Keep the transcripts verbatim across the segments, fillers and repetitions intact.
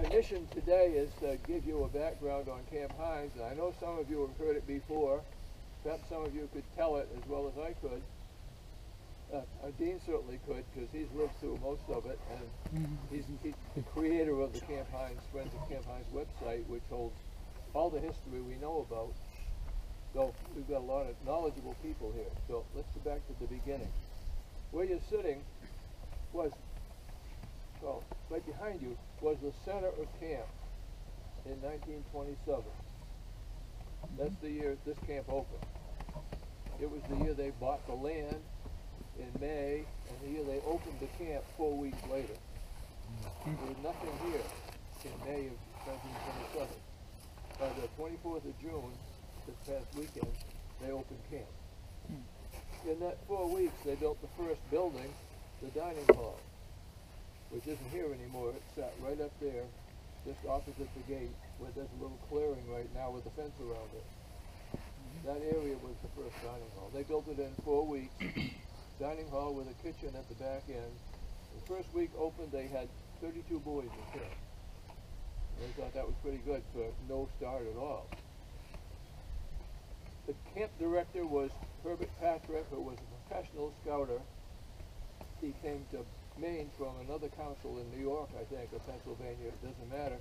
my mission today is to give you a background on Camp Hines. And I know some of you have heard it before. Perhaps some of you could tell it as well as I could. Uh, uh, Dean certainly could, because he's lived through most of it, and he's, he's the creator of the Camp Hines, Friends of Camp Hines website, which holds all the history we know about. So we've got a lot of knowledgeable people here. So let's go back to the beginning. Where you're sitting was, well, right behind you was the center of camp in nineteen twenty-seven. That's the year this camp opened. It was the year they bought the land in May, and the year they opened the camp four weeks later. There was nothing here in May of nineteen twenty-seven. By the twenty-fourth of June, this past weekend, they opened camp. In that four weeks, they built the first building, the dining hall, which isn't here anymore. It sat right up there, just opposite the gate, where there's a little clearing right now with a fence around it. That area was the first dining hall. They built it in four weeks. Dining hall with a kitchen at the back end. The first week opened, they had thirty-two boys in camp. They thought that was pretty good for no start at all. The camp director was Herbert Patrick, who was a professional scouter. He came to Maine from another council in New York, I think, or Pennsylvania, it doesn't matter.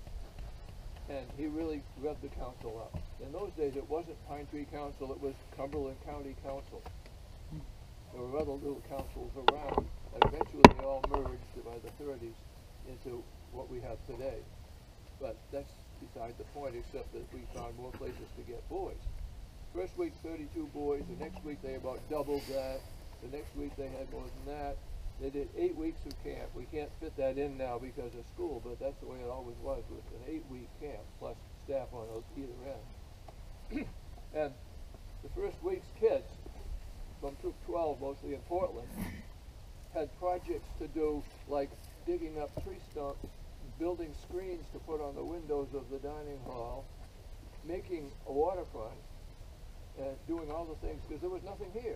And he really revved the council up. In those days, it wasn't Pine Tree Council, it was Cumberland County Council. There were other little councils around, and eventually they all merged by the thirties into what we have today. But that's beside the point, except that we found more places to get boys. First week, thirty-two boys. The next week, they about doubled that. The next week, they had more than that. They did eight weeks of camp. We can't fit that in now because of school, but that's the way it always was. It was an eight-week camp, plus staff on either end. And the first week's kids, from Troop twelve, mostly in Portland, had projects to do, like digging up tree stumps, building screens to put on the windows of the dining hall, making a waterfront, and doing all the things, because there was nothing here.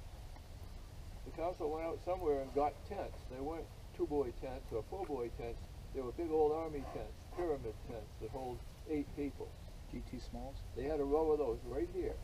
The council went out somewhere and got tents. They weren't two-boy tents or four-boy tents. They were big old army tents, pyramid tents that hold eight people. G T Smalls? They had a row of those right here.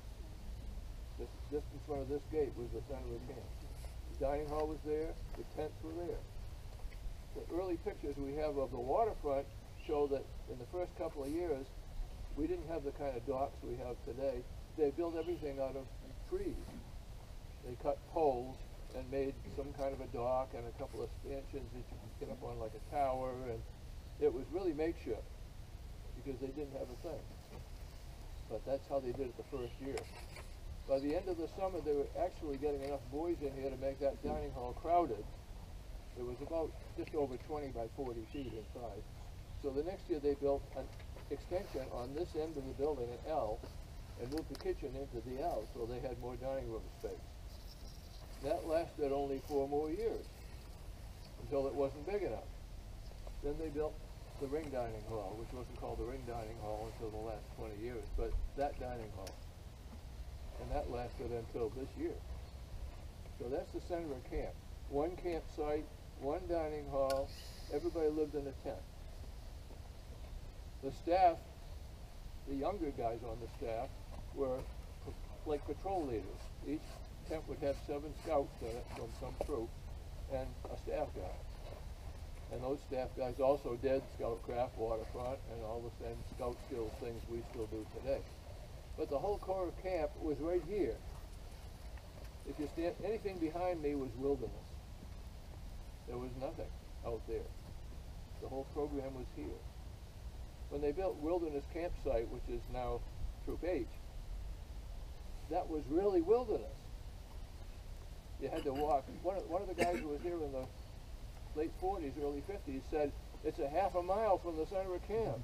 Just, just in front of this gate was the center of the camp. The dining hall was there, the tents were there. The early pictures we have of the waterfront show that in the first couple of years, we didn't have the kind of docks we have today. They built everything out of trees. They cut poles and made some kind of a dock and a couple of stanchions that you could get up on like a tower, and it was really makeshift because they didn't have a thing. But that's how they did it the first year. By the end of the summer, they were actually getting enough boys in here to make that dining hall crowded. It was about just over twenty by forty feet in size. So the next year they built an extension on this end of the building, an L, and moved the kitchen into the L, so they had more dining room space. That lasted only four more years, until it wasn't big enough. Then they built the ring dining hall, which wasn't called the ring dining hall until the last twenty years, but that dining hall. And that lasted until this year. So that's the center of camp. One campsite, one dining hall, everybody lived in a tent. The staff, the younger guys on the staff, were like patrol leaders. Each tent would have seven scouts in it from some troop, and a staff guy. And those staff guys also did Scoutcraft, Waterfront, and all the same scout skills things we still do today. But the whole core of camp was right here. If you stand, anything behind me was wilderness. There was nothing out there. The whole program was here. When they built Wilderness Campsite, which is now Troop H, that was really wilderness. You had to walk. One of, one of the guys who was here in the late forties, early fifties said, it's a half a mile from the center of camp.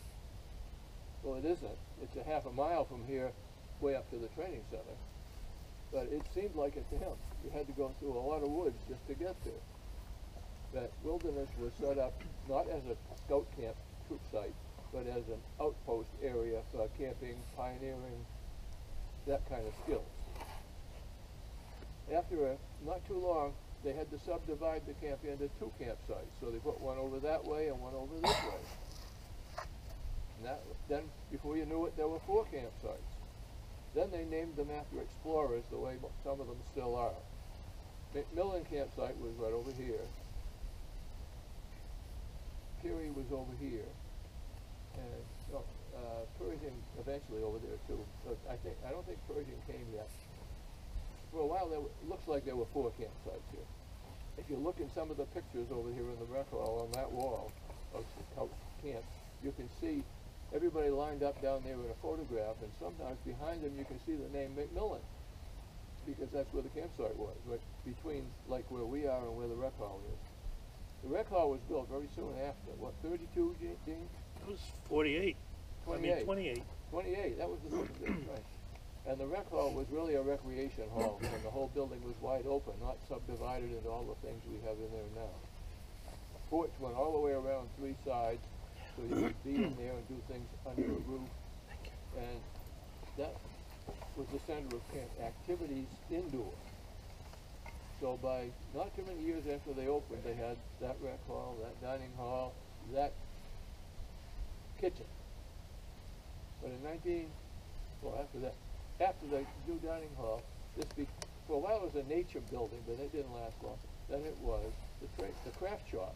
Well, it isn't. It's a half a mile from here way up to the training center. But it seemed like it to him. You had to go through a lot of woods just to get there. That wilderness was set up not as a scout camp troop site, but as an outpost area for camping, pioneering, that kind of skills. After a, not too long, they had to subdivide the camp into two campsites. So they put one over that way and one over this way. Then, before you knew it, there were four campsites. Then they named them after explorers, the way mo- some of them still are. McMillan campsite was right over here. Peary was over here. And no, uh, Pershing eventually over there too. But I think I don't think Pershing came yet. For a while, there w- it looks like there were four campsites here. If you look in some of the pictures over here in the rec hall on that wall of the Scout camp, you can see everybody lined up down there in a photograph, and sometimes behind them you can see the name McMillan, because that's where the campsite was, right between like where we are and where the rec hall is. The rec hall was built very soon after. What, thirty-two, Gene? Dean? It was forty-eight. I mean, twenty-eight. twenty-eight. twenty-eight, that was the second right. And the rec hall was really a recreation hall, and the whole building was wide open, not subdivided into all the things we have in there now. Porch went all the way around three sides, so you could be in there and do things under the roof. And that was the center of camp activities indoors. So by not too many years after they opened, they had that rec hall, that dining hall, that kitchen. But in nineteen, well after that, after the new dining hall, this be, for a while it was a nature building, but it didn't last long. Then it was the, tra- the craft shop.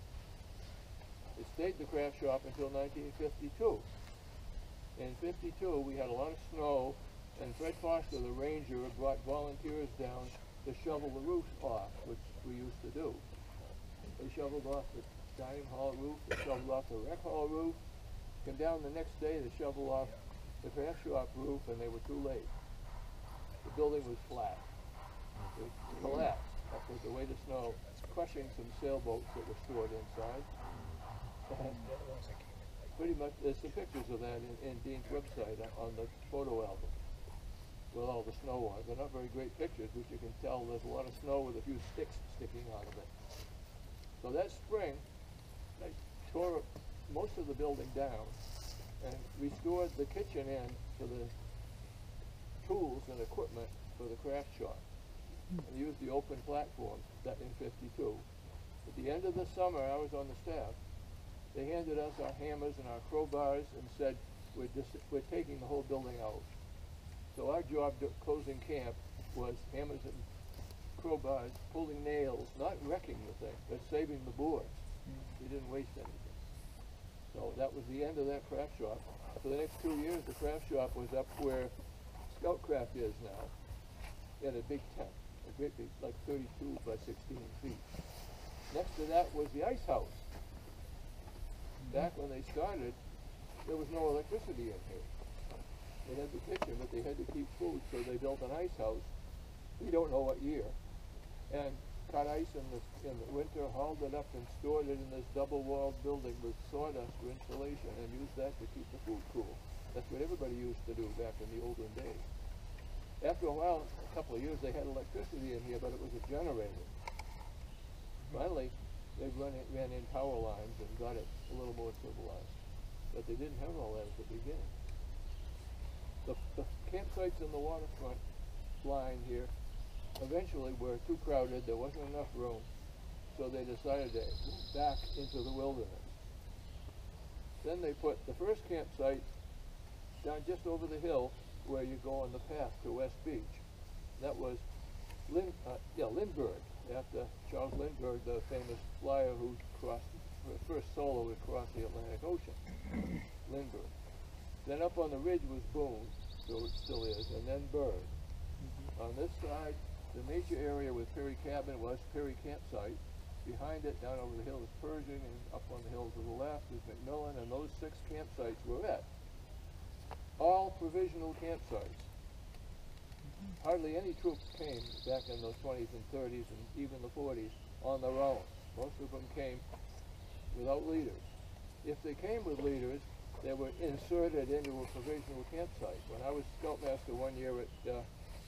It stayed the craft shop until nineteen fifty-two. In fifty-two, we had a lot of snow, and Fred Foster, the ranger, brought volunteers down to shovel the roofs off, which we used to do. They shoveled off the dining hall roof, they shoveled off the rec hall roof, came down the next day to shovel off the craft shop roof, and they were too late. The building was flat. It collapsed with the weight of snow, crushing some sailboats that were stored inside. And pretty much, there's some pictures of that in, in Dean's website uh, on the photo album with all the snow on it. They're not very great pictures, but you can tell there's a lot of snow with a few sticks sticking out of it. So that spring, I tore most of the building down and restored the kitchen in for the tools and equipment for the craft shop. And used the open platform that in fifty-two. At the end of the summer, I was on the staff. They handed us our hammers and our crowbars and said, we're, just, we're taking the whole building out. So our job to closing camp was hammers and crowbars, pulling nails, not wrecking the thing, but saving the boards. We didn't waste anything. So that was the end of that craft shop. For the next two years, the craft shop was up where Scoutcraft is now, in a big tent, a great big, like thirty-two by sixteen feet. Next to that was the ice house. Back when they started, there was no electricity in here. They had the kitchen, but they had to keep food, so they built an ice house. We don't know what year. And cut ice in the, in the winter, hauled it up and stored it in this double-walled building with sawdust for insulation, and used that to keep the food cool. That's what everybody used to do back in the olden days. After a while, a couple of years, they had electricity in here, but it was a generator. Finally, they run in, ran in power lines and got it a little more civilized. But they didn't have all that at the beginning. The, the campsites in the waterfront line here eventually were too crowded. There wasn't enough room. So they decided to move back into the wilderness. Then they put the first campsite down just over the hill where you go on the path to West Beach. That was Lin, uh, yeah, Lindbergh, after Charles Lindbergh, the famous flyer who crossed, first solo to cross the Atlantic Ocean. Lindbergh. Then up on the ridge was Boone, so it still is, and then Berg. Mm-hmm. On this side, the major area with Perry Cabin was Perry Campsite. Behind it, down over the hill, is Pershing, and up on the hill to the left is McMillan, and those six campsites were it. All provisional campsites. Hardly any troops came back in the twenties and thirties and even the forties on their own. Most of them came without leaders. If they came with leaders, they were inserted into a provisional campsite. When I was Scoutmaster one year at uh,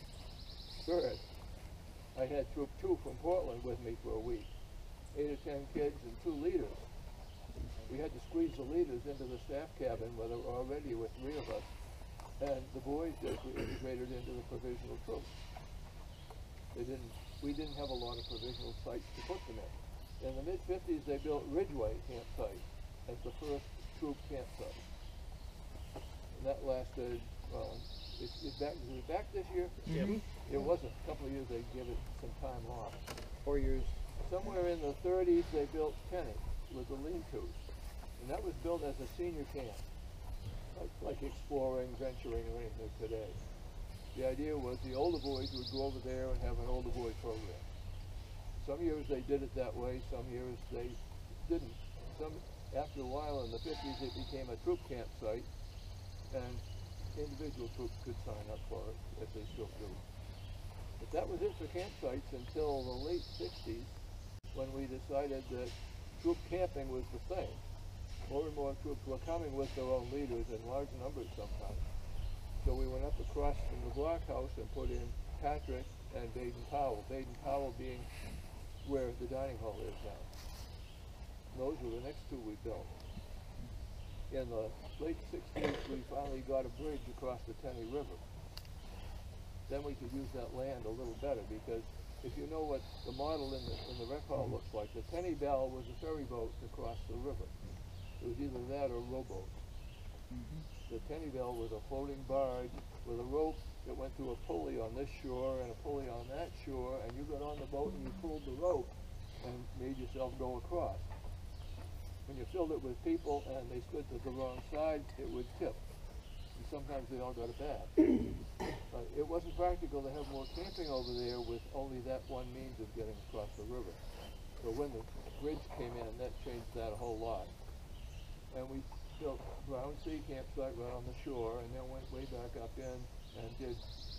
Byrd, I had Troop two from Portland with me for a week. Eight or ten kids and two leaders. We had to squeeze the leaders into the staff cabin where there were already with three of us. And the boys just were integrated into the provisional troops. They didn't, we didn't have a lot of provisional sites to put them in. In the mid fifties, they built Ridgeway campsite as the first troop campsite. And that lasted, well, it's, it's back, was it back this year? Mhm. It wasn't, a couple of years they give it some time off. Four years. Somewhere in the thirties, they built Kenny with the lean-tos. And that was built as a senior camp, like, like exploring, venturing, or anything today. The idea was the older boys would go over there and have an older boy program. Some years they did it that way, some years they didn't. Some, after a while in the fifties, it became a troop campsite, and individual troops could sign up for it, if they still do. But that was it for campsites until the late sixties, when we decided that troop camping was the thing. More and more troops were coming with their own leaders in large numbers sometimes. So we went up across from the blockhouse and put in Patrick and Baden Powell. Baden Powell being where the dining hall is now. Those were the next two we built. In the late sixties, we finally got a bridge across the Tenney River. Then we could use that land a little better, because if you know what the model in the, in the rec hall looks like, the Tenney Bell was a ferry boat across the river. It was either that or rowboats. Mm-hmm. The Tenney Bell was a floating barge with a rope that went through a pulley on this shore and a pulley on that shore, and you got on the boat and you pulled the rope and made yourself go across. When you filled it with people and they stood to the wrong side, it would tip. And sometimes they all got a bath. Uh, it wasn't practical to have more camping over there with only that one means of getting across the river. So when the bridge came in, that changed that a whole lot. And we built Brown Sea campsite right on the shore, and then went way back up in and did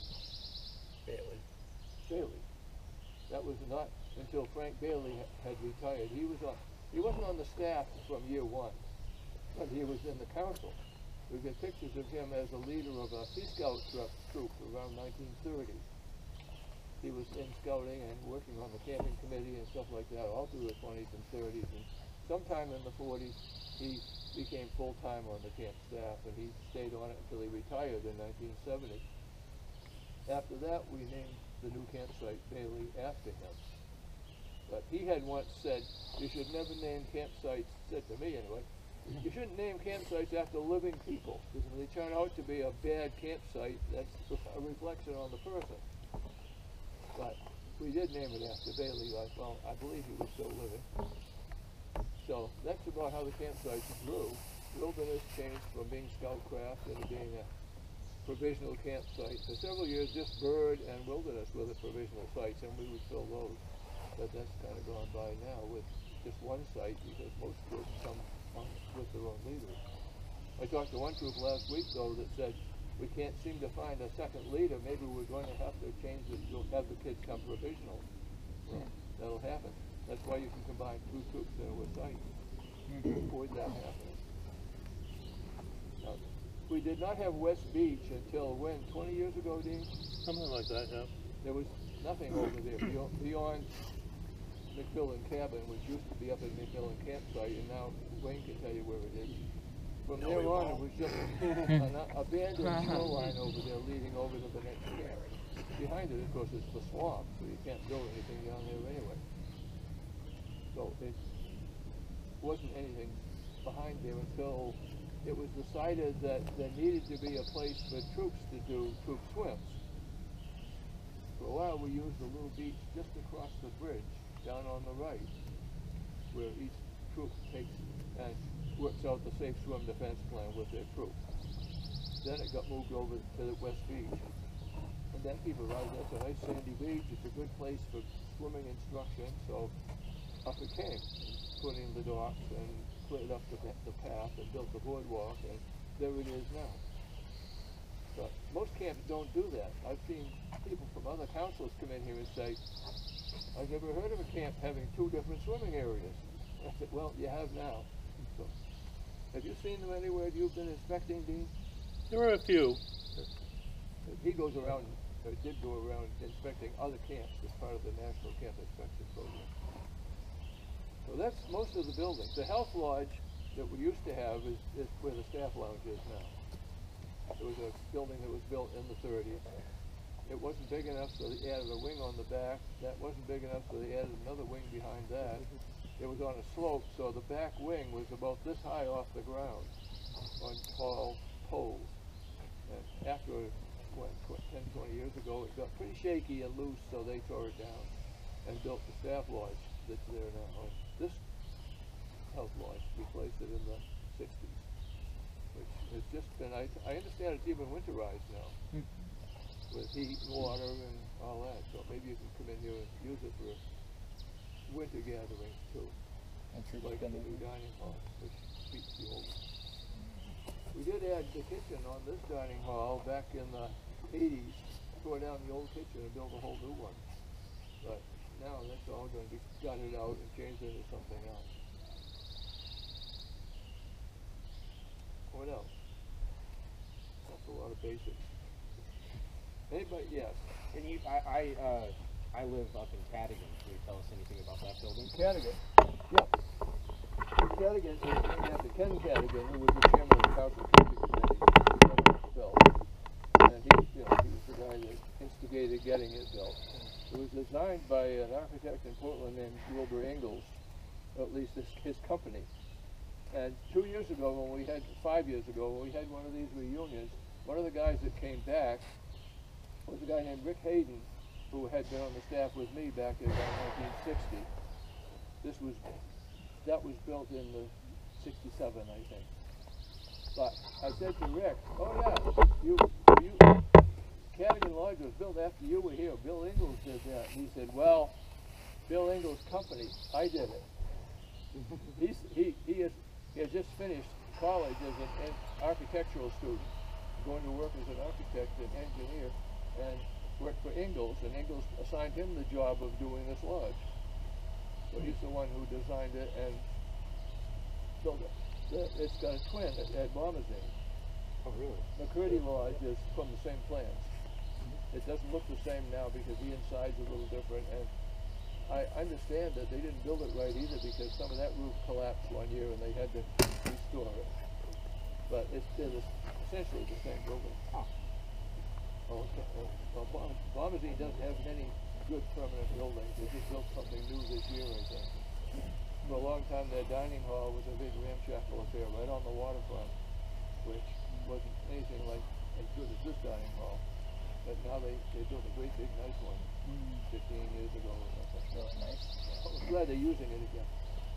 Bailey. Bailey. That was not until Frank Bailey ha had retired. He was on, he wasn't on the staff from year one, but he was in the council. We've got pictures of him as a leader of a Sea Scout troop, troop around nineteen thirty. He was in scouting and working on the camping committee and stuff like that all through the twenties and thirties. And sometime in the forties, he became full-time on the camp staff, and he stayed on it until he retired in nineteen seventy. After that, we named the new campsite Bailey after him. But he had once said, you should never name campsites, said to me anyway, you shouldn't name campsites after living people, because if they turn out to be a bad campsite, that's a reflection on the person. But we did name it after Bailey, like, well, I believe he was still living. So that's about how the campsites grew. Wilderness changed from being Scoutcraft into being a provisional campsite. For several years, just Bird and Wilderness were the provisional sites, and we would fill those. But that's kind of gone by now with just one site, because most groups come on with their own leaders. I talked to one group last week, though, that said, we can't seem to find a second leader. Maybe we're going to have to change it, you'll have the kids come provisional. Well, that'll happen. That's why you can combine two troops into a site to avoid that happening. Now, we did not have West Beach until when? twenty years ago, Dean? Something like that, yeah. There was nothing over there beyond, beyond McMillan Cabin, which used to be up at McMillan Campsite, and now Wayne can tell you where it is. From No, there we on, it won't. was just an abandoned shoreline over there leading over to the next camp. Behind it, of course, is the swamp, so you can't build anything down there anyway. So it wasn't anything behind there until it was decided that there needed to be a place for troops to do troop swims. For a while, we used a little beach just across the bridge, down on the right, where each troop takes and works out the safe swim defense plan with their troop. Then it got moved over to the West Beach. And then people realized that's a nice sandy beach, it's a good place for swimming instruction, so up it came. Put in the docks and cleared up the, the path and built the boardwalk, and there it is now. But most camps don't do that. I've seen people from other councils come in here and say, I've never heard of a camp having two different swimming areas. I said, well, you have now. So, have you seen them anywhere you've been inspecting, Dean? There are a few. He goes around, or did go around inspecting other camps as part of the National Camp Inspection Program. So that's most of the buildings. The health lodge that we used to have is, is where the staff lounge is now. It was a building that was built in the thirties. It wasn't big enough, so they added a wing on the back. That wasn't big enough, so they added another wing behind that. It was on a slope, so the back wing was about this high off the ground on tall poles. And after, what, tw- ten, twenty years ago, it got pretty shaky and loose, so they tore it down and built the staff lodge that's there now. And this health lodge replaced it in the sixties, which has just been, I, I understand it's even winterized now with heat and water and all that, so maybe you can come in here and use it for winter gatherings too. And troops Like the come new in. dining hall, which beats the old one. We did add the kitchen on this dining hall back in the eighties, tore down the old kitchen and built a whole new one. But now that's all gonna be gutted out and changed into something else. What else? That's a lot of basics. Anybody, yes, Can you, I, I, uh, I live up in Cadigan. Can you tell us anything about that building? Cadigan, yeah. Cadigan is named after Ken Cadigan, who was the chairman of the council traffic committee when it was built. And he, you know, he was the guy that instigated getting it built. It was designed by an architect in Portland named Wilbur Ingalls, or at least his, his company. And two years ago, when we had, five years ago, when we had one of these reunions, one of the guys that came back was a guy named Rick Hayden, who had been on the staff with me back in nineteen sixty. This was, that was built in the sixty-seven, I think. But I said to Rick, oh yeah, you, you, Cadigan Lodge was built after you were here. Bill Ingalls did that. And he said, well, Bill Ingalls' company, I did it. He's, he, he, is, he has just finished college as an, an architectural student, going to work as an architect and engineer, and worked for Ingalls, and Ingalls assigned him the job of doing this lodge. So he's the one who designed it and built it. The, it's got a twin at, at Bombazine. Oh, really? McCurdy Lodge is from the same plans. It doesn't look the same now because the inside's a little different, and I understand that they didn't build it right either because some of that roof collapsed one year and they had to restore it. But it's, they're the, essentially the same building. Oh. Oh, okay. Well, Bom- Bombazine doesn't have many good permanent buildings. They just built something new this year, I think. For a long time, their dining hall was a big ramshackle affair right on the waterfront, which wasn't anything like as good as this dining hall. But now they, they built a great big nice one fifteen years ago or something. Really nice. I'm glad they're using it again.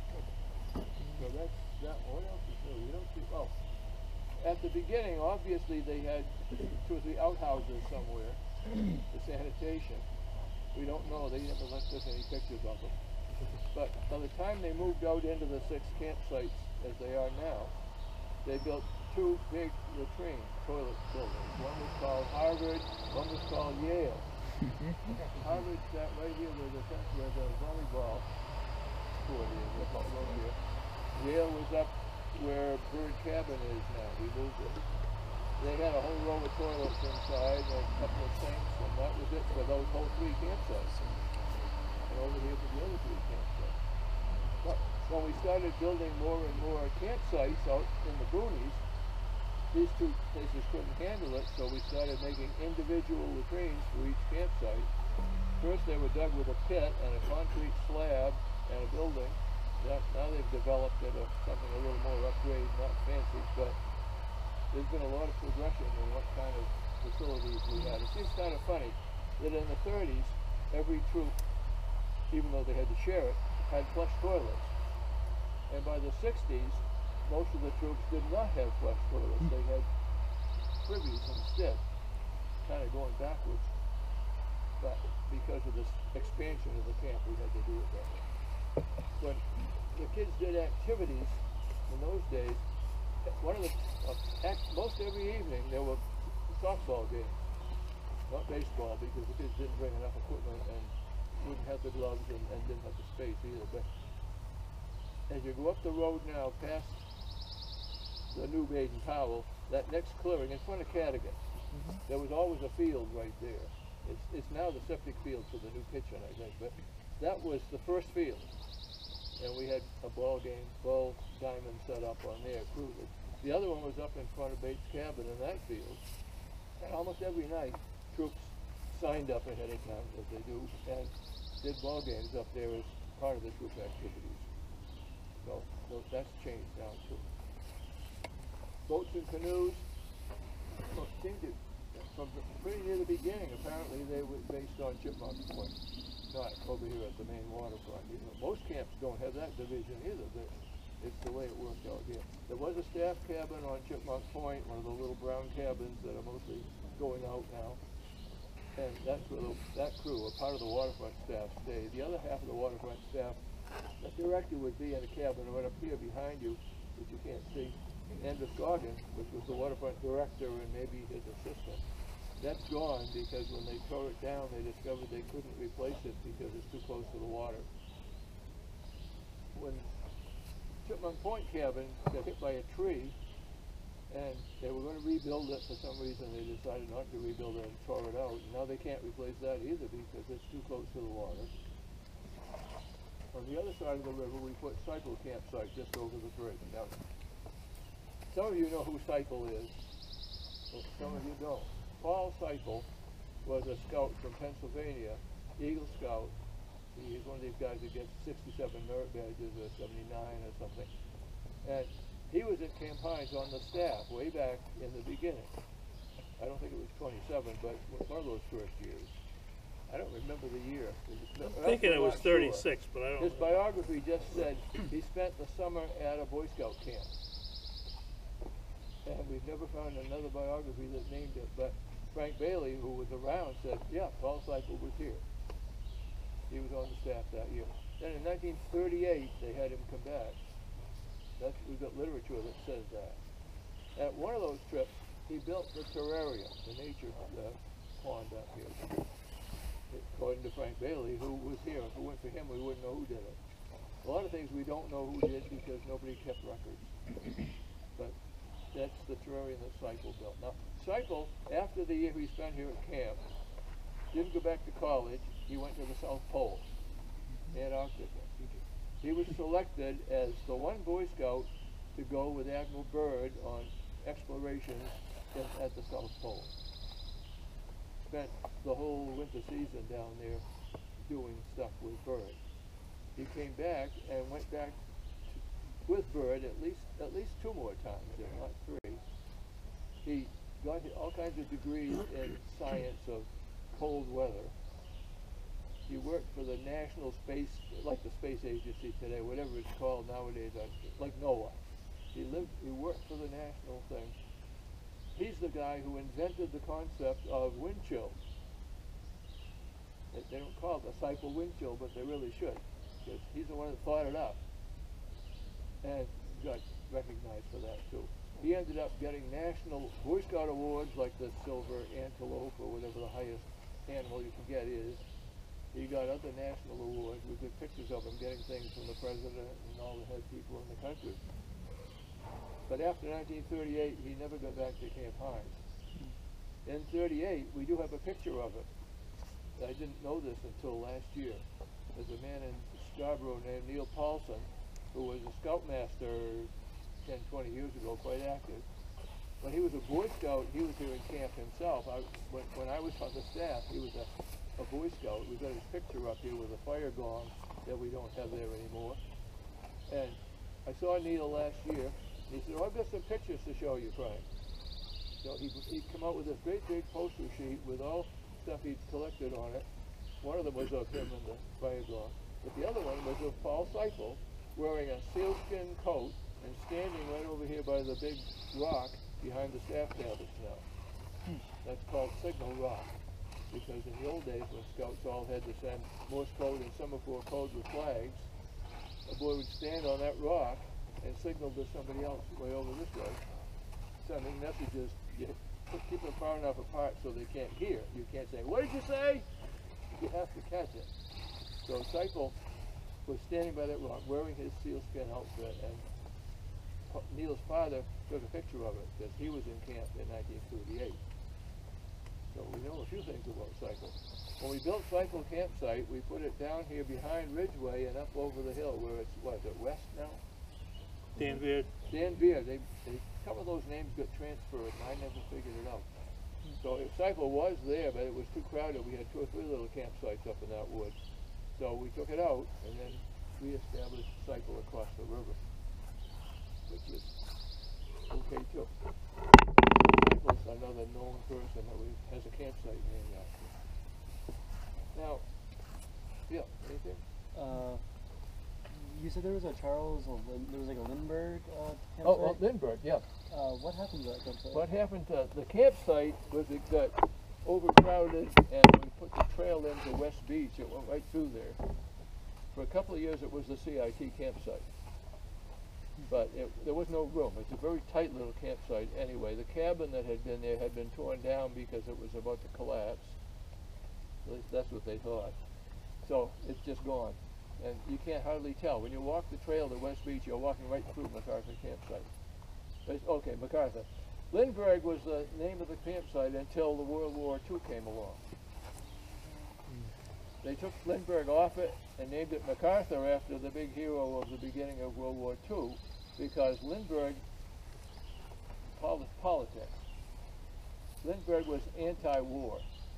So that's that. What else is new? You don't see. Oh, at the beginning, obviously they had two or three outhouses somewhere for sanitation. We don't know. They never left us any pictures of them. But by the time they moved out into the six campsites as they are now, they built two big latrine toilet buildings. One was called Harvard, one was called Yale. Harvard's that right here where the, where the volleyball court is, that's all over here. Yale was up where Bird Cabin is now, we moved it. They had a whole row of toilets inside, and a couple of sinks, and that was it for those whole three campsites. And over here for the other three campsites. But when we started building more and more campsites out in the boonies, these two places couldn't handle it, so we started making individual latrines for each campsite. First they were dug with a pit and a concrete slab and a building. Now, now they've developed it a, something a little more upgrade, not fancy, but there's been a lot of progression in what kind of facilities we had. It seems kind of funny that in the thirties, every troop, even though they had to share it, had flush toilets. And by the sixties, most of the troops did not have flush toilets. They had privies instead, kind of going backwards. But because of this expansion of the camp, we had to do it that way. When the kids did activities in those days, one of the, uh, act, most every evening there were softball games, not baseball because the kids didn't bring enough equipment and wouldn't have the gloves and, and didn't have the space either. But as you go up the road now past the new Baden Powell, that next clearing in front of Cadigan, mm-hmm. there was always a field right there. It's, it's now the septic field for the new kitchen, I think, but that was the first field. And we had a ball game, ball diamond set up on there, cruising. The other one was up in front of Bates Cabin in that field. And almost every night, troops signed up ahead of time, as they do, and did ball games up there as part of the troop activities. So, so that's changed now too. Boats and canoes. Well, it seemed to, from the, pretty near the beginning, apparently they were based on Chipmunk Point, not over here at the main waterfront. You know, most camps don't have that division either. They, it's the way it worked out here. There was a staff cabin on Chipmunk Point, one of the little brown cabins that are mostly going out now. And that's where the, that crew, a part of the waterfront staff, stayed. The other half of the waterfront staff, the director would be in a cabin right up here behind you, which you can't see. Andrew Scoggins, which was the waterfront director and maybe his assistant. That's gone because when they tore it down, they discovered they couldn't replace it because it's too close to the water. When Chipmunk Point cabin got hit by a tree, and they were going to rebuild it. For some reason, they decided not to rebuild it and tore it out. And now they can't replace that either because it's too close to the water. On the other side of the river, we put Seipel campsite just over the bridge. Now, some of you know who Seipel is, but some of you don't. Paul Seipel was a scout from Pennsylvania, Eagle Scout. He's one of these guys that gets sixty-seven merit badges or seventy-nine or something. And he was at Camp Hines on the staff way back in the beginning. I don't think it was twenty-seven, but one of those first years. I don't remember the year. I'm thinking it was thirty-six, sure. but I don't His know. biography just said he spent the summer at a Boy Scout camp. And we've never found another biography that named it, but Frank Bailey, who was around, said, yeah, Paul Seipel was here. He was on the staff that year. Then in nineteen thirty-eight, they had him come back. That's, we've got literature that says that. At one of those trips, he built the terrarium, the nature uh, pond up here. According to Frank Bailey, who was here. If it weren't for him, we wouldn't know who did it. A lot of things we don't know who did because nobody kept records. But that's the terrarium that Seipel built. Now, Seipel, after the year he spent here at camp, didn't go back to college. He went to the South Pole, Antarctica. He was selected as the one Boy Scout to go with Admiral Byrd on explorations in, at the South Pole. Spent the whole winter season down there doing stuff with Byrd. He came back and went back to, with Byrd at least at least two more times, if not three. He got all kinds of degrees in science of cold weather. He worked for the National Space, like the Space Agency today, whatever it's called nowadays, like NOAA. He lived, he worked for the national thing. He's the guy who invented the concept of wind chill. They, they don't call it the Seipel wind chill, but they really should, because he's the one that thought it up, and got recognized for that too. He ended up getting national Boy Scout awards, like the silver antelope or whatever the highest animal you can get is. He got other national awards. We've got pictures of him getting things from the president and all the head people in the country. But after nineteen thirty-eight, he never got back to Camp Hines. In thirty-eight, we do have a picture of it. I didn't know this until last year. There's a man in Scarborough named Neil Paulson, who was a scoutmaster ten, twenty years ago, quite active. When he was a Boy Scout, he was here in camp himself. I, when, when I was on the staff, he was a, a Boy Scout. We've got his picture up here with a fire gong that we don't have there anymore. And I saw Neil last year. He said, oh, I've got some pictures to show you, Frank. So he, he'd come out with this great big poster sheet with all stuff he'd collected on it. One of them was of him in the fire gong. But the other one was of Paul Seipel wearing a sealskin coat and standing right over here by the big rock behind the staff tablets now. Hmm. That's called Signal Rock. Because in the old days when scouts all had to send Morse code and semaphore code with flags, a boy would stand on that rock and signal to somebody else way over this way, sending messages. You keep them far enough apart so they can't hear. You can't say, what did you say? You have to catch it. So Seipel was standing by that rock wearing his sealskin outfit, and Neil's father took a picture of it because he was in camp in nineteen thirty-eight. So we know a few things about Seipel. When we built Seipel campsite, we put it down here behind Ridgeway and up over the hill where it's, what, is it west now? Dan Beard. Dan Beard. They, they, some of those names got transferred and I never figured it out. So if Seipel was there, but it was too crowded, we had two or three little campsites up in that wood. So we took it out and then we established Seipel across the river, which is okay too. Seipel's another only person that we, has a campsite named after. Now, yeah, anything? Uh, you said there was a Charles, a Lin, there was like a Lindbergh uh, campsite? Oh, well, Lindbergh, yeah. Uh, what happened to that campsite? What happened to, the campsite was it got overcrowded, and we put the trail into West Beach, it went right through there. For a couple of years it was the C I T campsite. But it, there was no room. It's a very tight little campsite anyway. The cabin that had been there had been torn down because it was about to collapse. At least that's what they thought. So it's just gone. And you can't hardly tell. When you walk the trail to West Beach, you're walking right through MacArthur campsite. It's, okay, MacArthur. Lindbergh was the name of the campsite until the World War Two came along. They took Lindbergh off it and named it MacArthur after the big hero of the beginning of World War Two, because Lindbergh, poli politics, Lindbergh was anti-war.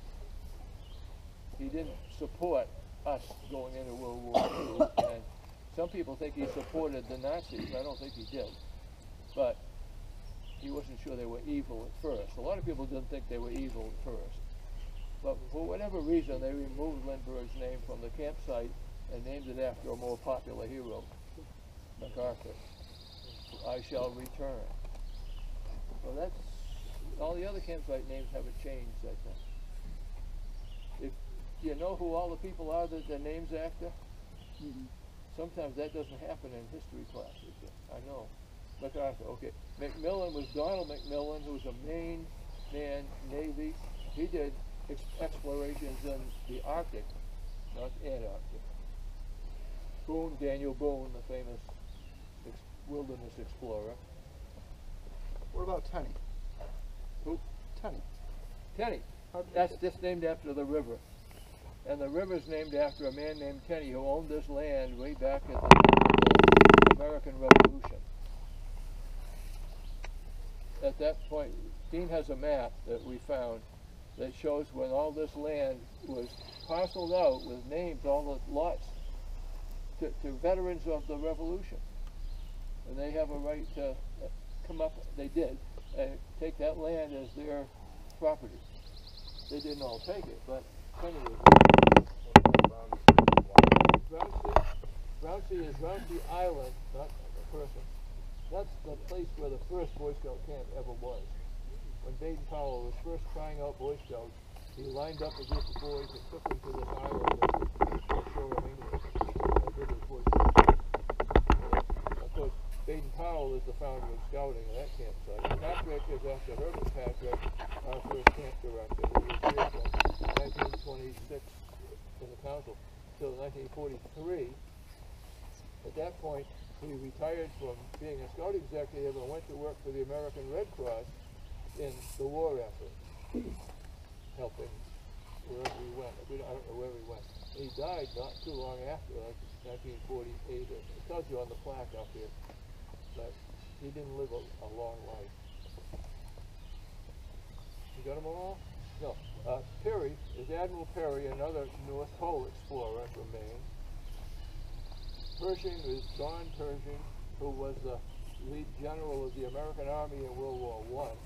He didn't support us going into World War Two, and some people think he supported the Nazis. I don't think he did. But he wasn't sure they were evil at first. A lot of people didn't think they were evil at first. But for whatever reason, they removed Lindbergh's name from the campsite and named it after a more popular hero, MacArthur. I shall return. So that's, all the other campsite names haven't changed, I think. If you know who all the people are that they're names after, Mm-hmm. sometimes that doesn't happen in history classes. I know. MacArthur, okay. Macmillan was Donald Macmillan, who was a Maine man, Navy. He did ex explorations in the Arctic, not Antarctic. Boone, Daniel Boone, the famous ex wilderness explorer. What about Tenny? Who? Tenny. Tenney. That's just named after the river. And the river's named after a man named Tenney who owned this land way back at the American Revolution. At that point, Dean has a map that we found that shows when all this land was parceled out with names, all the lots, to, to veterans of the Revolution. And they have a right to uh, come up, they did, and take that land as their property. They didn't all take it, but Tenney was. Roundsea, Roundsea is Roundsea Island, not a person. That's the place where the first Boy Scout camp ever was. When Baden Powell was first trying out Boy Scouts, he lined up a group of boys and took them to this island on the shore of England. And did his Boy Scouts. Of course, Baden Powell is the founder of scouting at that campsite. Patrick is after Herbert Patrick, our first camp director, who was here from nineteen twenty-six in the council till nineteen forty-three. At that point, he retired from being a scout executive and went to work for the American Red Cross in the war effort, helping wherever he went. We don't, I don't know where he went. And he died not too long after, like nineteen forty-eight. It tells you on the plaque up here. But he didn't live a, a long life. You got them all? No. Uh, Perry is Admiral Perry, another North Pole explorer from Maine. Pershing is John Pershing, who was the lead general of the American Army in World War One.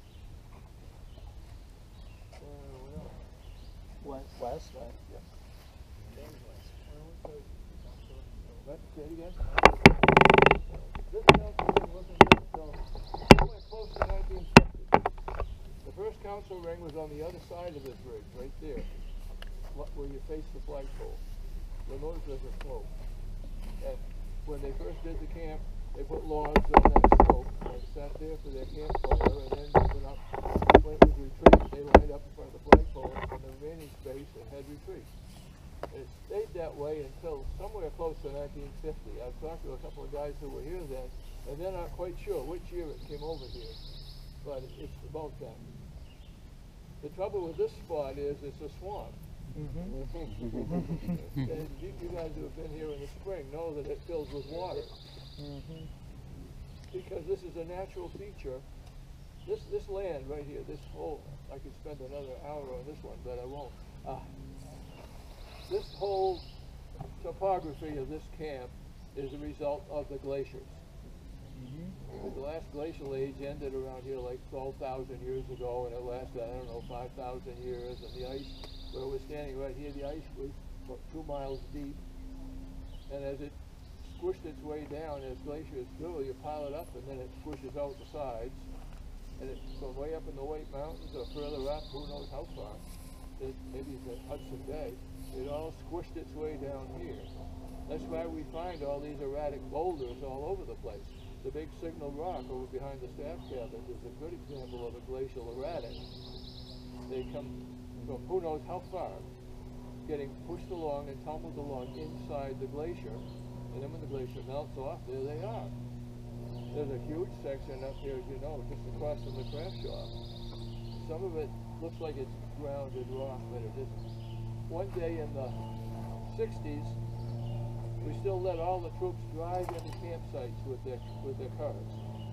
Uh, West. West? Right. Yeah. What? Say it again? This council ring wasn't there until somewhere close to nineteen fifty. The first council ring was on the other side of this ridge, right there, where you face the flagpole. You'll notice there's a slope. And when they first did the camp, they put logs on that slope and sat there for their campfire, and then they went up, when it was retreat, they lined up in front of the flagpole in the remaining space and had retreat. And it stayed that way until somewhere close to nineteen fifty. I've talked to a couple of guys who were here then, and they're not quite sure which year it came over here, but it's about that. The trouble with this spot is it's a swamp. Mm-hmm. And you, you guys who have been here in the spring know that it fills with water. Mm-hmm. Because this is a natural feature. This this land right here, this whole, I could spend another hour on this one, but I won't. Uh, this whole topography of this camp is a result of the glaciers. The last glacial age ended around here like twelve thousand years ago, and it lasted, I don't know, five thousand years, and the ice, where we're standing right here, the ice was about two miles deep, and as it squished its way down, as glaciers do, you pile it up, and then it squishes out the sides, and it, from way up in the White Mountains or further up, who knows how far, it, maybe the Hudson Bay, it all squished its way down here. That's why we find all these erratic boulders all over the place. The big Signal Rock over behind the staff cabin is a good example of a glacial erratic. They come from who knows how far, getting pushed along and tumbled along inside the glacier, and then when the glacier melts off, there they are. There's a huge section up here, as you know, just across from the craft shop. Some of it looks like it's grounded rock, but it isn't. One day in the sixties, we still let all the troops drive into campsites with their with their cars.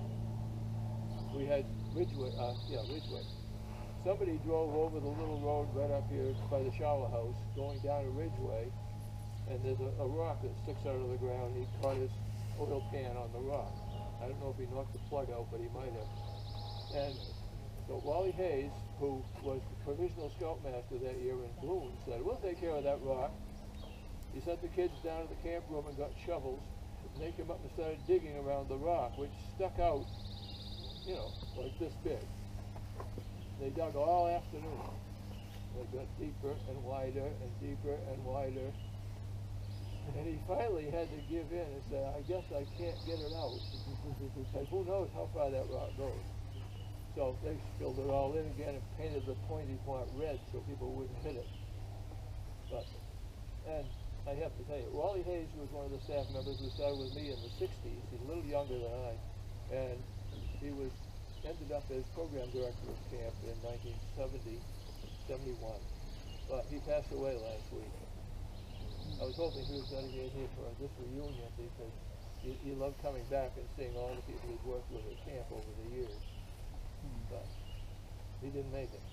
We had Ridgeway, uh, yeah, Ridgeway. Somebody drove over the little road right up here by the shower house, going down to Ridgeway, and there's a, a rock that sticks out of the ground. He caught his oil can on the rock. I don't know if he knocked the plug out, but he might have. And so Wally Hayes, who was the provisional scoutmaster that year in Boone, said, "We'll take care of that rock." He sent the kids down to the camp room and got shovels, and they came up and started digging around the rock, which stuck out, you know, like this big. They dug all afternoon. They got deeper and wider and deeper and wider. And he finally had to give in and say, "I guess I can't get it out." Because who knows how far that rock goes. So they filled it all in again and painted the pointy part red so people wouldn't hit it. But, and I have to tell you, Wally Hayes was one of the staff members who started with me in the sixties. He's a little younger than I. And he was ended up as program director of camp in nineteen seventy, seventy-one. But he passed away last week. I was hoping he was going to get here for this reunion because he, he loved coming back and seeing all the people he'd worked with at camp over the years. But he didn't make it.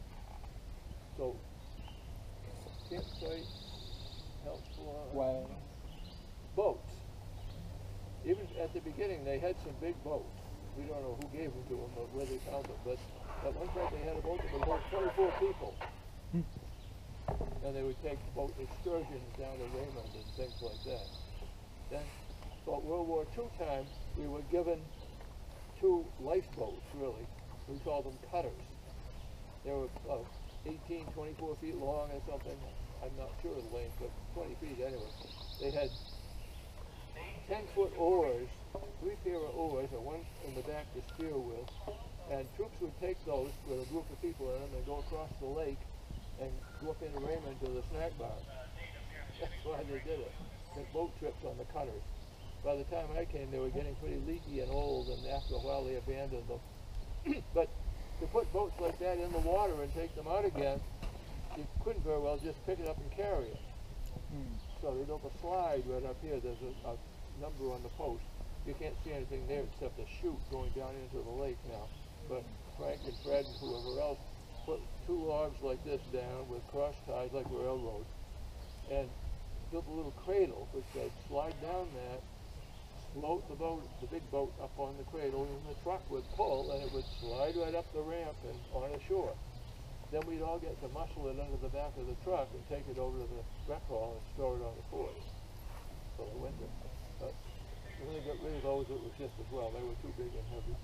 So, campsite, help for Wow. boats. Even at the beginning, they had some big boats. We don't know who gave them to them or where they found them, but at one point they had a boat that would hold twenty-four people. And they would take boat excursions down to Raymond and things like that. Then, about World War Two time, we were given two lifeboats, really. We called them cutters. They were uh, eighteen, twenty-four feet long or something. I'm not sure of the length, but twenty feet anyway. They had ten-foot oars, three pair of oars, and one in the back to steer with. And troops would take those with a group of people in them and go across the lake and go up into Raymond to the snack bar. That's why they did it. Took boat trips on the cutters. By the time I came, they were getting pretty leaky and old, and after a while they abandoned them. But to put boats like that in the water and take them out again, you couldn't very well just pick it up and carry it. So they built a slide right up here. There's a, a number on the post. You can't see anything there except a chute going down into the lake now. But Frank and Fred and whoever else put two logs like this down with cross ties like railroads and built a little cradle which they'd slide down that, float the boat, the big boat up on the cradle, and the truck would pull and it would slide right up the ramp and on the shore. Then we'd all get to muscle it under the back of the truck and take it over to the rec hall and store it on the fort for the winter. But when they got rid of those, it was just as well. They were too big and heavy.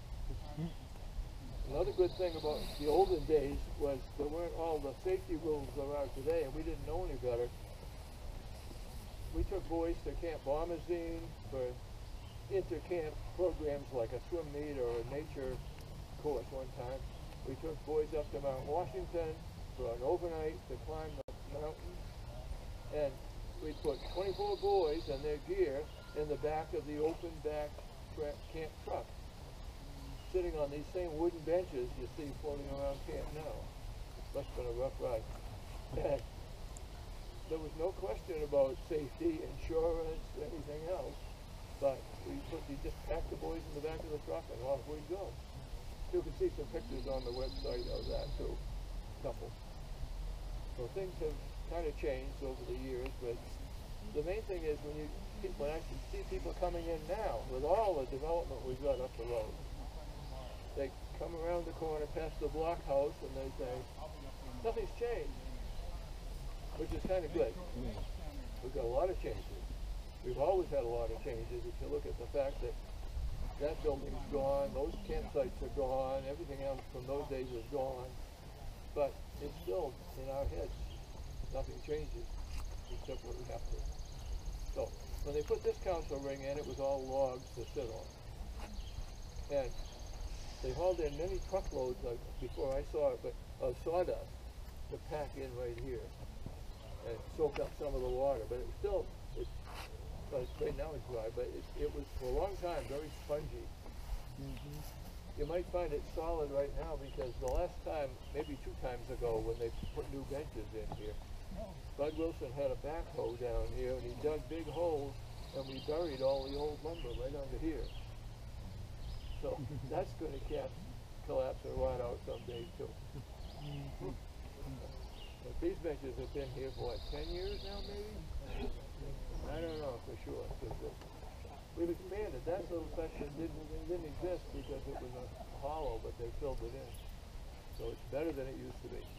Another good thing about the olden days was there weren't all the safety rules there are today, and we didn't know any better. We took boys to Camp Bombazine for inter-camp programs like a swim meet or a nature course one time. We took boys up to Mount Washington for an overnight to climb the mountain. And we put twenty-four boys and their gear in the back of the open back tra camp truck, sitting on these same wooden benches you see floating around camp now. Must have been a rough ride. And there was no question about safety, insurance, anything else. But we put, you just packed the boys in the back of the truck and off we'd go. You can see some pictures on the website of that too, couple. So things have kind of changed over the years, but the main thing is when you people, when I can see people coming in now with all the development we've got up the road. They come around the corner past the block house and they say, nothing's changed, which is kind of good. We've got a lot of changes. We've always had a lot of changes. If you look at the fact that that building's gone, those campsites are gone, everything else from those days is gone. But it's still in our heads. Nothing changes except what we have to. So when they put this council ring in, it was all logs to sit on. And they hauled in many truckloads, like before I saw it, but of sawdust to pack in right here and soak up some of the water. But it was still, it, well, right now it's dry, but it, it was for a long time very spongy. Mm-hmm. You might find it solid right now because the last time, maybe two times ago, when they put new benches in here, Bud Wilson had a backhoe down here and he dug big holes and we buried all the old lumber right under here. So that's going to cap, collapse or rot out someday too. But these benches have been here for what, ten years now maybe? I don't know for sure. Cause it, we've expanded. That little section didn't, didn't exist because it was a hollow, but they filled it in. So it's better than it used to be.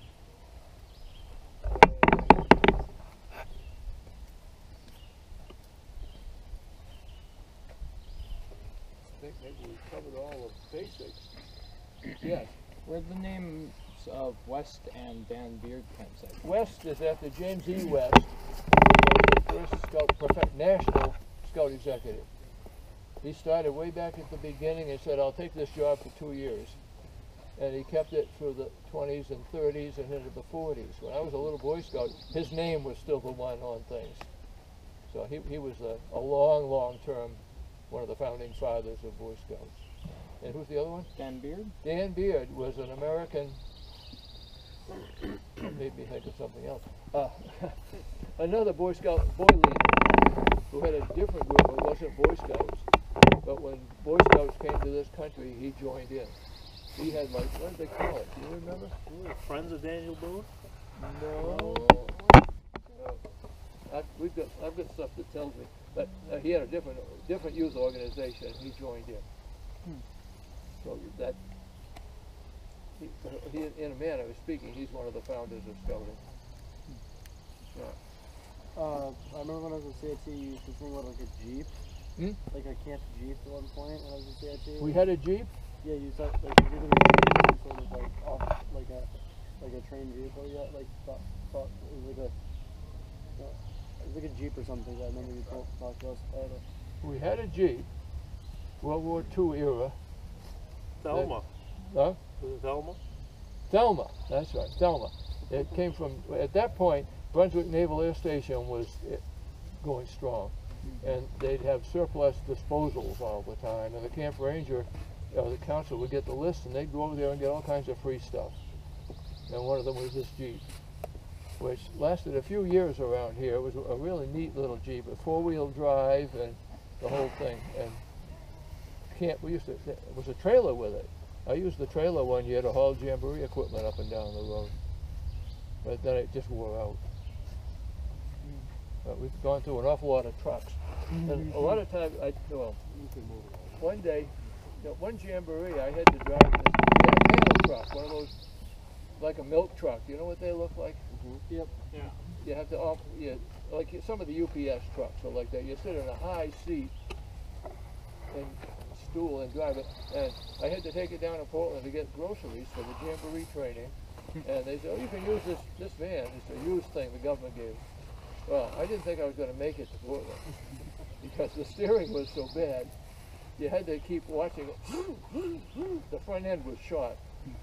I think maybe we've covered all the basics. Yes. Where are the names of West and Van Beard campsites? West is after James E. West, who was the first scout, prof- national scout executive. He started way back at the beginning and said, I'll take this job for two years. And he kept it through the twenties and thirties and into the forties. When I was a little Boy Scout, his name was still the one on things. So he, he was a, a long, long term, one of the founding fathers of Boy Scouts. And who's the other one? Dan Beard? Dan Beard was an American, made me think of something else. Uh, another Boy Scout, boy leader, who had a different group, it wasn't Boy Scouts. But when Boy Scouts came to this country, he joined in. He had like, what did they call it? Do you remember? Friends of Daniel Boone? No. No. I've, we've got, I've got stuff that tells me. But uh, he had a different, different youth organization. He joined in. Hmm. So that, he, he, in a manner of speaking, he's one of the founders of Scouting. Yeah. Uh, I remember when I was at C I T, you used to think about like a Jeep. Hmm? Like a camp Jeep at one point when I was at C I T. We had a Jeep. Yeah, you thought like you were gonna sort of like off like a like a train vehicle. Yeah, like thought, thought it was like a uh, it was like a Jeep or something. I remember you talked talk to us about it. We had a Jeep. World War Two era. Thelma. Huh? Was it Thelma? Thelma. That's right. Thelma. It came from at that point. Brunswick Naval Air Station was eh, going strong, and they'd have surplus disposals all the time. And the camp ranger, uh, the council would get the list, and they'd go over there and get all kinds of free stuff. And one of them was this Jeep, which lasted a few years around here. It was a really neat little Jeep, a four-wheel drive and the whole thing. And camp, we used to, it was a trailer with it. I used the trailer one year to haul jamboree equipment up and down the road, but then it just wore out. But we've gone through an awful lot of trucks. And a lot of times, I, well, one day, you know, one jamboree, I had to drive this, we had a panel truck, one of those, like a milk truck. You know what they look like? Mm-hmm. Yep. Yeah. You have to, off, you, like some of the U P S trucks are like that. You sit in a high seat and stool and drive it. And I had to take it down to Portland to get groceries for the jamboree training. And they said, oh, you can use this, this van. It's a used thing the government gave. Well, I didn't think I was going to make it to Portland because the steering was so bad. You had to keep watching it. The front end was shot.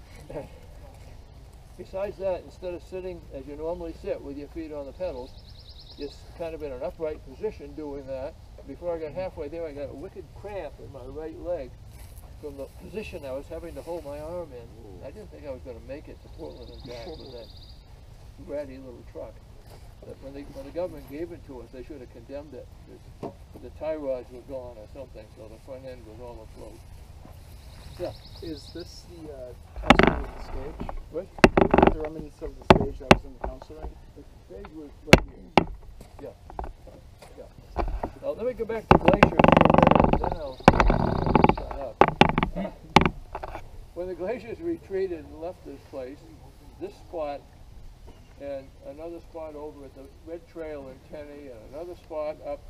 Besides that, instead of sitting as you normally sit with your feet on the pedals, just kind of in an upright position doing that. Before I got halfway there, I got a wicked cramp in my right leg from the position I was having to hold my arm in. I didn't think I was going to make it to Portland and back with that ratty little truck. But when, they, when the government gave it to us, they should have condemned it. The, the tie rods were gone or something, so the front end was all afloat. Yeah. Is this the uh, council with the stage? What? Is that the remnants of the stage that was in the council ring? The stage was right here. Yeah. Yeah. Well, let me go back to Glacier and then I'll shut up. When the glaciers retreated and left this place, this spot and another spot over at the Red Trail in Tenney and another spot up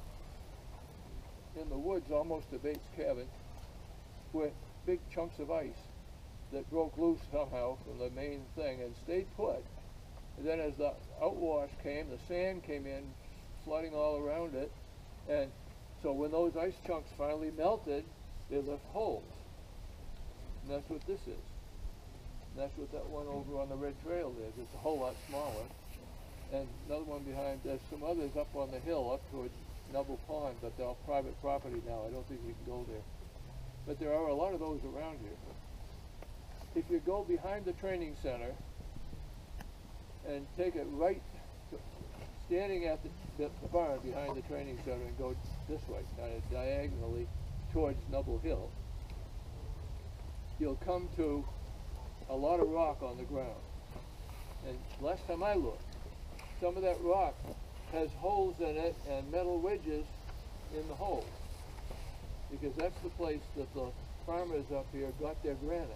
in the woods almost to Bates Cabin were big chunks of ice that broke loose somehow from the main thing and stayed put. And then as the outwash came, the sand came in flooding all around it, and so when those ice chunks finally melted, they left holes. And that's what this is. And that's what that one over on the Red Trail is. It's a whole lot smaller. And another one behind, there's some others up on the hill up towards Nubble Pond, but they're all private property now. I don't think you can go there. But there are a lot of those around here. If you go behind the training center and take it right, to, standing at the, the, the barn behind the training center and go this way, kind of diagonally towards Nubble Hill, you'll come to a lot of rock on the ground. And last time I looked, some of that rock has holes in it and metal wedges in the holes, because that's the place that the farmers up here got their granite.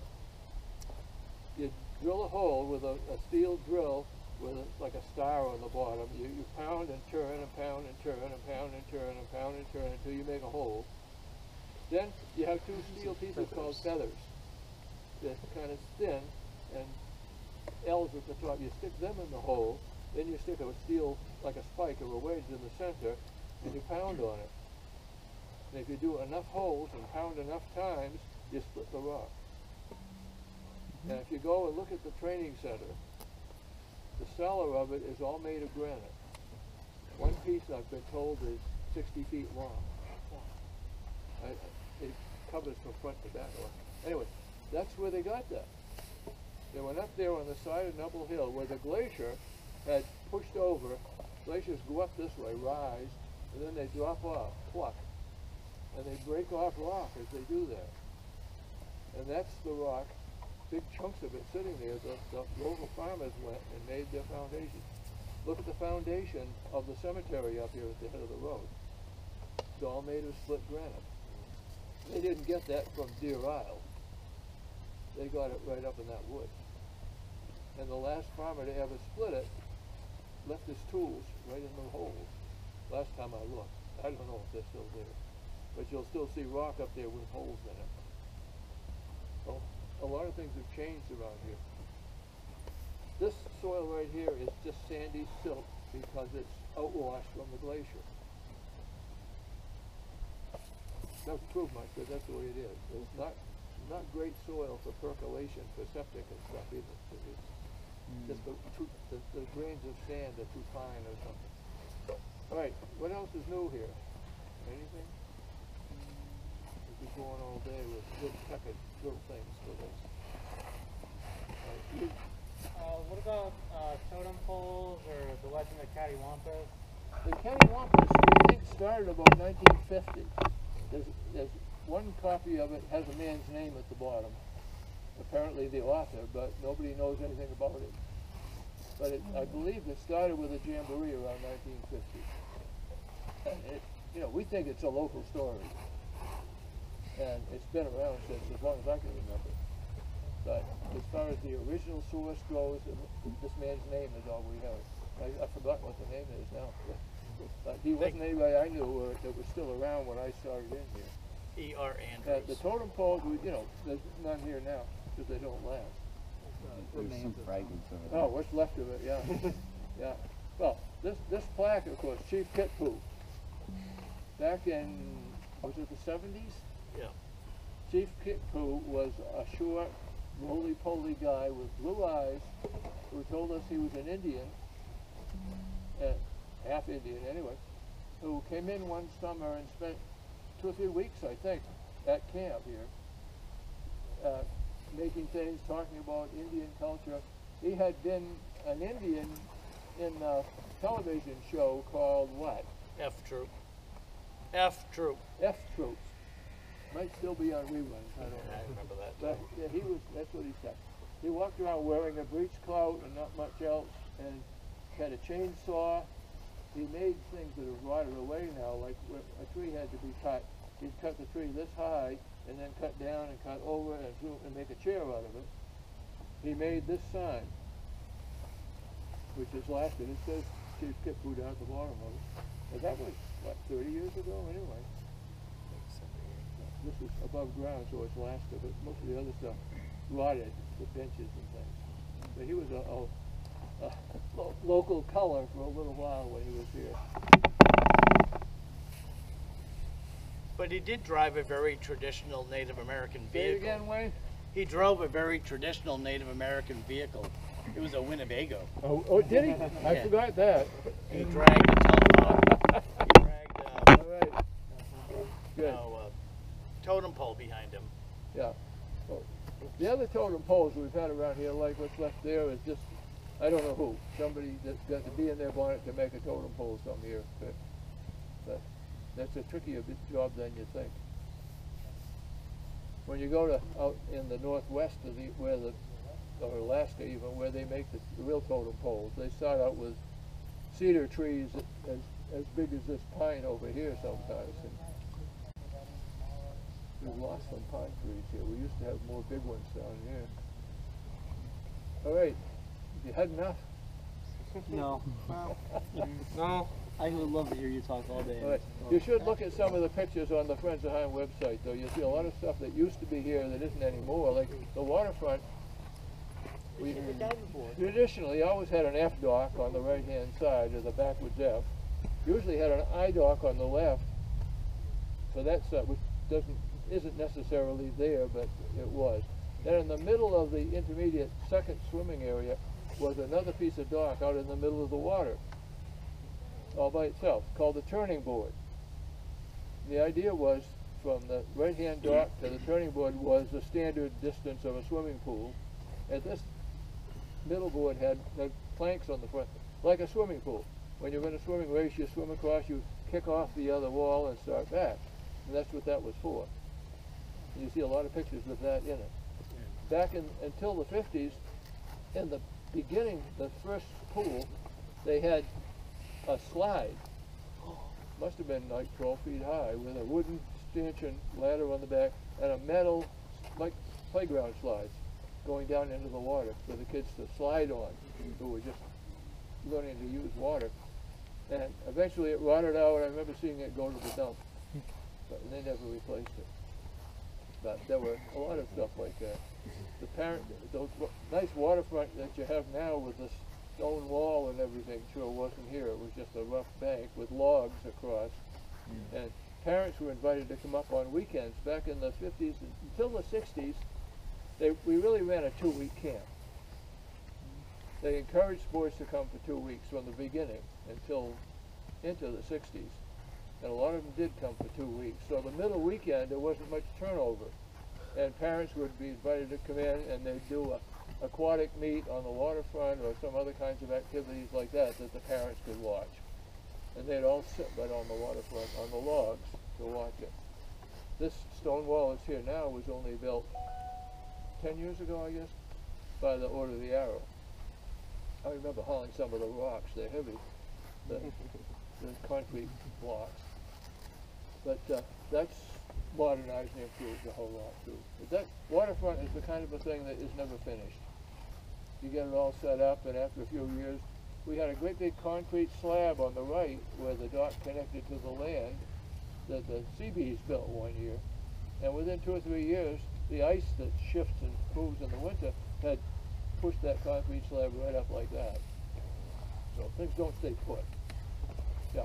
You drill a hole with a, a steel drill with a, like a star on the bottom. You, you pound and turn and pound and turn and pound and turn and pound and turn until you make a hole. Then you have two steel pieces called feathers. They're kind of thin and L's at the top. You stick them in the hole, then you stick a steel, like a spike or a wedge in the center, and you pound on it. And if you do enough holes and pound enough times, you split the rock. And if you go and look at the training center, the cellar of it is all made of granite. One piece, I've been told, is sixty feet long. I, it covers from front to back. Anyway, that's where they got that. They went up there on the side of Nubble Hill where the glacier had pushed over. Glaciers go up this way, rise, and then they drop off, pluck. And they break off rock as they do that. And that's the rock, big chunks of it sitting there. The, the local farmers went and made their foundation. Look at the foundation of the cemetery up here at the head of the road. It's all made of split granite. They didn't get that from Deer Isle. They got it right up in that wood. And the last farmer to ever split it left his tools right in the holes. Last time I looked. I don't know if they're still there. But you'll still see rock up there with holes in it. Well, a lot of things have changed around here. This soil right here is just sandy silt because it's outwashed from the glacier. Doesn't prove much, but that's the way it is. It's not not great soil for percolation, for septic and stuff either. It's mm. just the, too, the, the grains of sand are too fine or something. All right, what else is new here? Anything? We'll be going all day with little pecking little things for this. Right, you, Uh, what about uh, totem poles or the legend of Cattywampus? the Cattywampus, I think, started about nineteen fifty. There's, there's one copy of it has a man's name at the bottom, apparently the author, but nobody knows anything about it. But it, I believe it started with a jamboree around nineteen fifty. And it, you know, we think it's a local story, and it's been around since as long as I can remember. But as far as the original source goes, this man's name is all we have. I, I forgot what the name is now. But he wasn't anybody I knew or, that was still around when I started in here. E R Uh, Andrews. the totem poles, we, you know, there's none here now because they don't last. There's some fragments of it. Oh, what's left of it? Yeah, yeah. Well, this this plaque, of course, Chief Kitpoo. Back in was it the seventies? Yeah. Chief Kitpoo was a short, roly-poly guy with blue eyes who told us he was an Indian, uh, half Indian anyway, who came in one summer and spent two or three weeks, I think, at camp here, uh, making things, talking about Indian culture. He had been an Indian in a television show called what? F Troop. F Troop. F Troop. Might still be on reruns, I don't know. I remember that. But yeah, he was, that's what he said. He walked around wearing a breech clout and not much else, and had a chainsaw he made things that have rotted away now, like where a tree had to be cut. He'd cut the tree this high and then cut down and cut over and, do, and make a chair out of it. He made this sign, which has lasted. It says Chief Kipfu down at the bottom of it. But that was, what, thirty years ago anyway? This is above ground, so it's lasted, but most of the other stuff rotted, the benches and things. But he was a, a, a lo local color for a little while when he was here. But he did drive a very traditional Native American Say it vehicle. again, Wayne? He drove a very traditional Native American vehicle. It was a Winnebago. Oh, oh did he? I Yeah. forgot that. He dragged a telephone. He dragged uh, All right. you Good. know, uh, totem pole behind him. Yeah. Oh. The other totem poles we've had around here, like what's left there, is just, I don't know who. Somebody that's got the bee in their bonnet to make a totem pole some year. But, but that's a trickier bit job than you think. When you go to out in the northwest of the where the or Alaska even where they make the, the real totem poles, they start out with cedar trees as as big as this pine over here sometimes. And we've lost some pine trees here. We used to have more big ones down here. All right, you had enough? No. No. I would love to hear you talk all day. All right. You should look at some of the pictures on the Friends of Heim website, though. You'll see a lot of stuff that used to be here that isn't anymore. Like the waterfront, we traditionally always had an F dock on the right-hand side, or the backwards F. Usually had an I dock on the left, so that's uh, which doesn't isn't necessarily there, but it was. Then in the middle of the intermediate second swimming area was another piece of dock out in the middle of the water, all by itself, called the turning board. The idea was from the right-hand dock to the turning board was the standard distance of a swimming pool, and this middle board had, had planks on the front, like a swimming pool. When you're in a swimming race, you swim across, you kick off the other wall and start back. And that's what that was for. You see a lot of pictures with that in it. Back in until the fifties, in the beginning, the first pool, they had a slide. Must have been like twelve feet high, with a wooden stanchion ladder on the back and a metal, like playground slides, going down into the water for the kids to slide on, who were just learning to use water. And eventually it rotted out. I remember seeing it go to the dump, but they never replaced it. But there were a lot of stuff like that. The parent, those nice waterfront that you have now with the stone wall and everything sure wasn't here. It was just a rough bank with logs across. Mm. And parents were invited to come up on weekends. Back in the fifties until the sixties, they, we really ran a two-week camp. They encouraged boys to come for two weeks from the beginning until into the sixties. And a lot of them did come for two weeks. So the middle weekend, there wasn't much turnover. And parents would be invited to come in and they'd do a aquatic meet on the waterfront or some other kinds of activities like that that the parents could watch. And they'd all sit right on the waterfront on the logs to watch it. This stone wall that's here now was only built ten years ago, I guess, by the Order of the Arrow. I remember hauling some of the rocks. They're heavy, the, the concrete blocks. But uh, that's modernized and improved a whole lot too. But that waterfront is the kind of a thing that is never finished. You get it all set up, and after a few years, we had a great big concrete slab on the right where the dock connected to the land that the Seabees built one year. And within two or three years, the ice that shifts and moves in the winter had pushed that concrete slab right up like that. So things don't stay put. Yeah.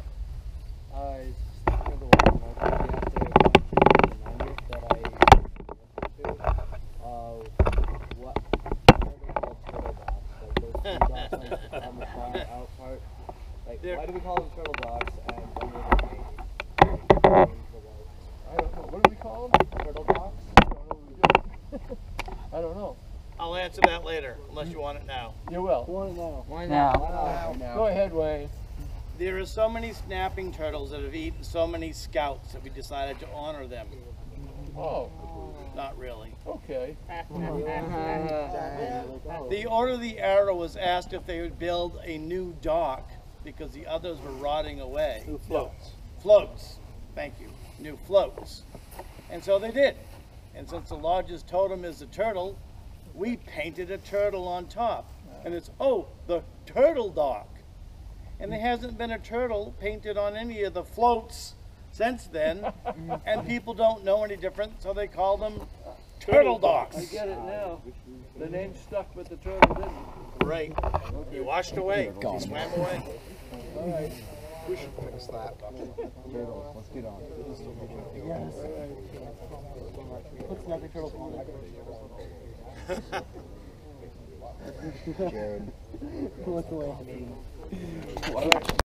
I just for the one more quickly after remind you that I went to, uh, what, what are they called, turtle dogs? Like those two dogs on the, on the far out part. Like, They're- why do we call them turtle dogs and when were they made? Like, I don't know. What do we call them? turtle dogs? I don't know what we do. I don't know. I'll answer that later, unless you want it now. You will. One now. Why Now. not? Go ahead, Wayne. There are so many snapping turtles that have eaten so many scouts that we decided to honor them. Oh, Not really. okay. The Order of the Arrow was asked if they would build a new dock because the others were rotting away. New floats. Floats, thank you, new floats. And so they did. And since the largest totem is the turtle, we painted a turtle on top. And it's, oh, the turtle dock. And there hasn't been a turtle painted on any of the floats since then. And people don't know any different, so they call them turtle docks. I get it now. The name stuck, but the turtle didn't. Right. He washed away. He swam away. All right. Let's get on. Put snapping turtles on it. Jared. Look away.